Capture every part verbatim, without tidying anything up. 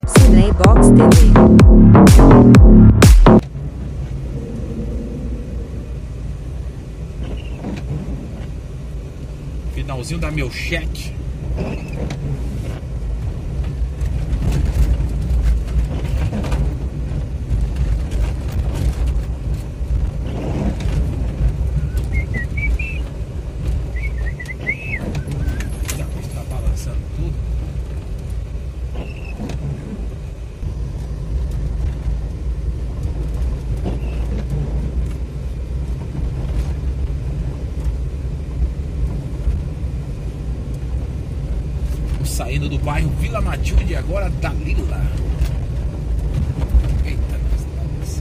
Sidney Box T V. Finalzinho da meu cheque. Tá balançando tudo. Saindo do bairro Vila Matilde, agora Dalila. Eita, nossa,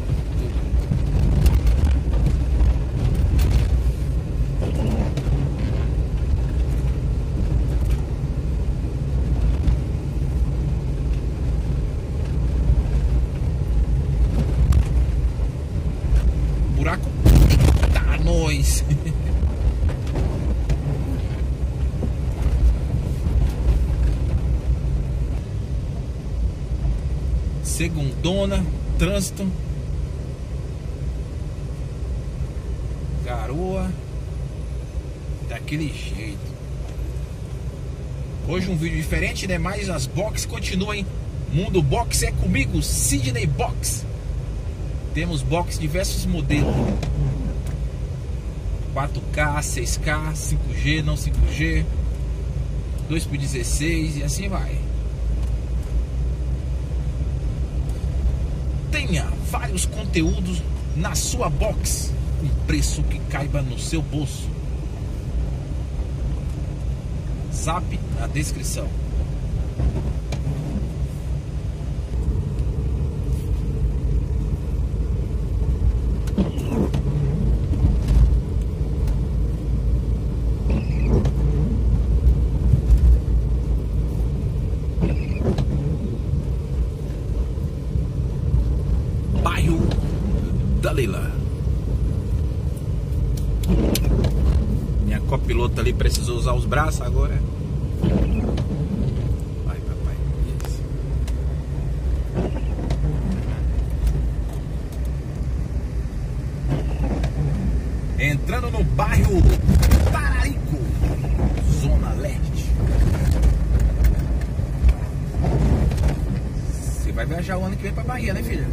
buraco. Eita, nós. Segundona, trânsito, garoa, daquele jeito. Hoje um vídeo diferente, né? Mas as boxes continuam. Mundo Box é comigo, Sidney Box. Temos box diversos modelos: quatro K, seis K, cinco G, não cinco G, dois por dezesseis e assim vai. Tenha vários conteúdos na sua box com preço que caiba no seu bolso. Zap na descrição. Dalila. Minha copilota ali precisou usar os braços agora. Vai, papai. Isso. Entrando no bairro Tararico, Zona Leste. Você vai viajar o ano que vem pra Bahia, né, filha?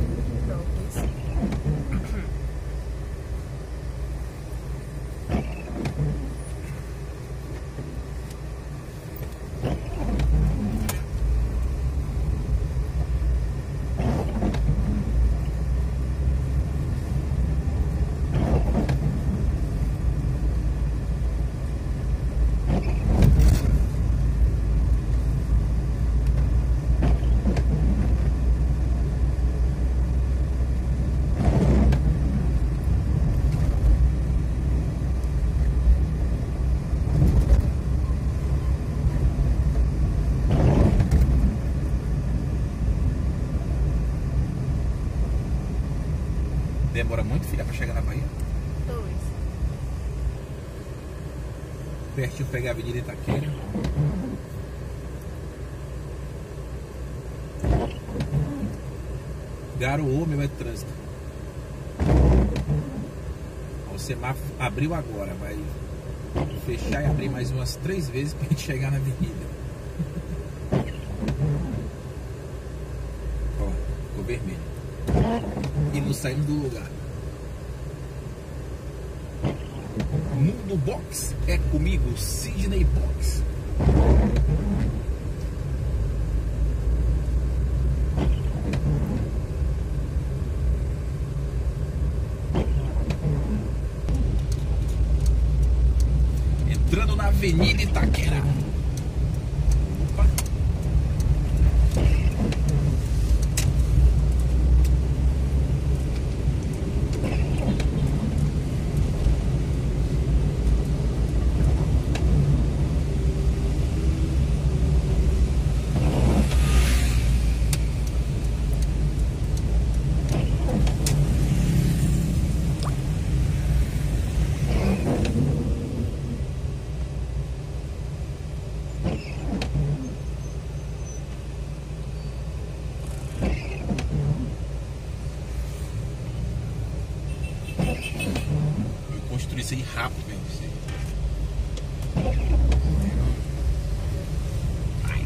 Demora muito, filha, pra chegar na Bahia? Dois. Pertinho pegar a Avenida Itaquera. Garoou, meu, é trânsito. O semáforo abriu agora, vai fechar e abrir mais umas três vezes pra gente chegar na avenida. Ó, ficou vermelho. E não saímos do lugar. Mundo Box é comigo, Sidney Box. Entrando na Avenida Itaquera. Opa. Passei rápido mesmo. Ai,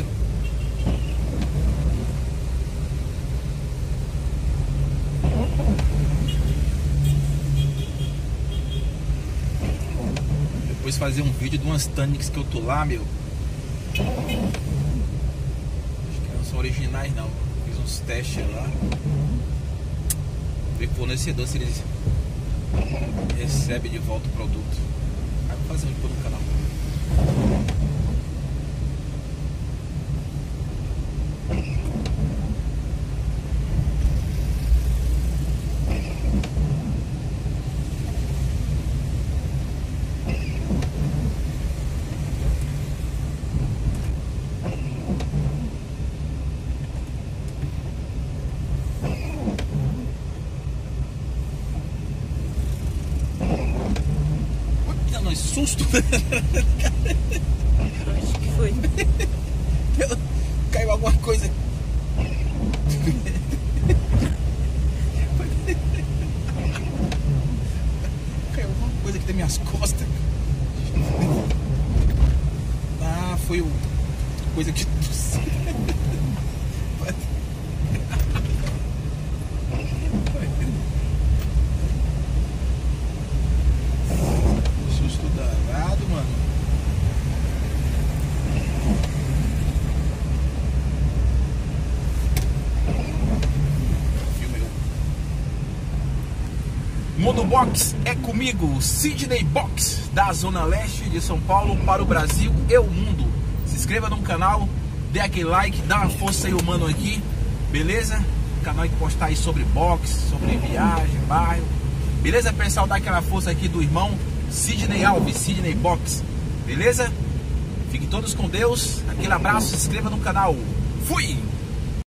depois fazer um vídeo de umas Tanix que eu tô lá, meu. Acho que não são originais não. Fiz uns testes lá. Ver com o fornecedor se eles recebem de volta o produto. Aí vou fazer um vídeo no canal. Susto! Acho que foi. Caiu alguma coisa. Caiu alguma coisa aqui das minhas costas. Ah, foi o coisa que. Danado, mano. Filma eu. Mundo Box é comigo, Sidney Box, da Zona Leste de São Paulo para o Brasil e o mundo. Se inscreva no canal, dê aquele like, dá uma força aí o mano aqui, beleza? O canal que postar aí sobre box, sobre viagem, bairro. Beleza, pessoal? Dá aquela força aqui do irmão Sidney Alves, Sidney Box, beleza? Fiquem todos com Deus, aquele abraço, se inscreva no canal. Fui!